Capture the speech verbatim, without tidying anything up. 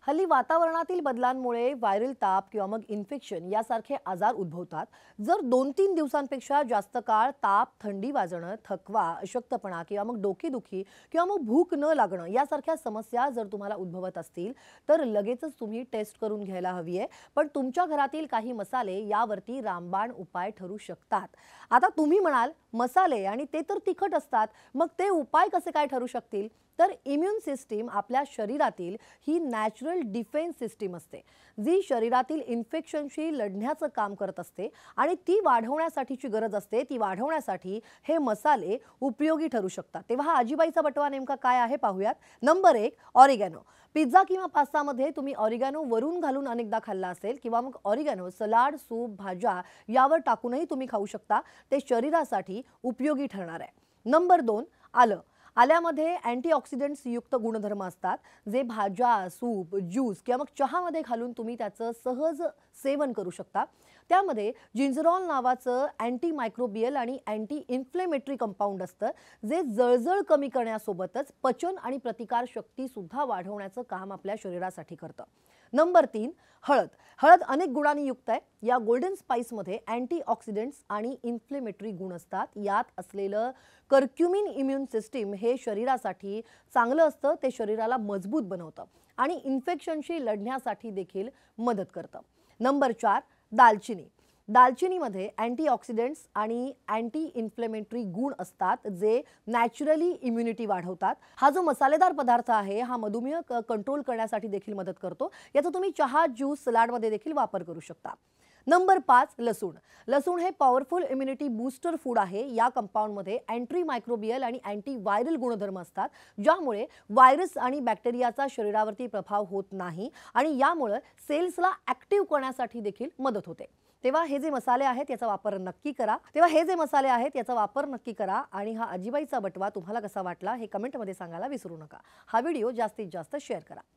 हल्ली वातावरणातील बदलांमुळे व्हायरल ताप किंवा मग इन्फेक्शन यासारखे आजार उद्भवतात। जर दोन तीन दिवसांपेक्षा जास्त काळ ताप, थंडी वाजणं, थकवा, अशक्तपणा किंवा मग डोकेदुखी किंवा मग भूक न लागणं यासारख्या समस्या जर तुम्हाला उद्भवत असतील तर लगेचच तुम्ही टेस्ट करून घ्यायला हवी आहे। पण तुमच्या घरातील काही मसाले यावरती रामबाण उपाय ठरू शकतात। आता तुम्ही म्हणाल मसाले आणि ते तर तिखट असतात, मग ते उपाय कसे काय ठरू शकतील? तर इम्यून सिस्टीम आपल्या शरीरातील ही नॅचरल डिफेन्स सिस्टीम असते, जी शरीरातील इन्फेक्शनशी लढण्याचं काम करत असते आणि ती वाढवण्यासाठीची गरज असते। ती वाढवण्यासाठी हे मसाले उपयोगी ठरू शकतात। तेव्हा हा आजीबाईचा बटवा नेमका काय आहे पाहूयात। नंबर एक, ऑरिगॅनो। पिझ्झा किंवा पास्तामध्ये तुम्ही ऑरिगॅनो वरून घालून अनेकदा खाल्ला असेल किंवा मग ऑरिगॅनो सलाड, सूप, भाज्या यावर टाकूनही तुम्ही खाऊ शकता। ते शरीरासाठी उपयोगी ठरणार आहे। नंबर दोन, आलं। आल्यामध्ये अँटीऑक्सिडंट्स युक्त गुणधर्म असतात, जे भाज्या, सूप, ज्यूस किंवा मग चहामध्ये घालून तुम्ही त्याचं सहज सेवन करू शकता। त्यामध्ये जिंजरॉल नावाचं अँटी मायक्रोबियल आणि अँटी इन्फ्लेमेटरी कंपाऊंड असतं, जे जळजळ कमी करण्यासोबतच पचन आणि प्रतिकार शक्ती सुद्धा वाढवण्याचं काम आपल्या शरीरासाठी करतं। नंबर तीन, हळद। हळद अनेक गुणांनी युक्त आहे। या गोल्डन स्पाइसमध्ये अँटीऑक्सिडंट्स आणि इन्फ्लेमेटरी गुण असतात। यात असलेलं कर्क्युमिन इम्यून सिस्टीम हे शरीरासाठी चांगलं असतं, ते शरीराला मजबूत बनवतं आणि इन्फेक्शनशी लढण्यासाठी देखील मदत करतं। नंबर चार, दालचिनी। दालचिनीमध्ये अँटीऑक्सिडंट्स आणि अँटी इन्फ्लेमेटरी गुण असतात, जे नॅचरली इम्युनिटी वाढवतात। हा जो मसालेदार पदार्थ आहे हा मधुमेह कंट्रोल करण्यासाठी देखील मदत करतो। याचा तुम्ही चहा, ज्यूस, सलाडमध्ये देखील वापर करू शकता। नंबर पाच, लसूण। लसूण हे पॉवरफुल इम्युनिटी बूस्टर फूड आहे। या कंपाऊंडमध्ये अँटी मायक्रोबियल आणि अँटी व्हायरल गुणधर्म असतात, ज्यामुळे व्हायरस आणि बॅक्टेरियाचा शरीरावरती प्रभाव होत नाही आणि यामुळे सेल्सला ॲक्टिव्ह करण्यासाठी देखील मदत होते। तेव्हा हे जे मसाले आहेत याचा वापर नक्की करा। तेव्हा हे जे मसाले आहेत याचा वापर नक्की करा आणि हा आजीबाईचा बटवा तुम्हाला कसा वाटला हे कमेंटमध्ये सांगायला विसरू नका। हा व्हिडिओ जास्तीत जास्त शेअर करा।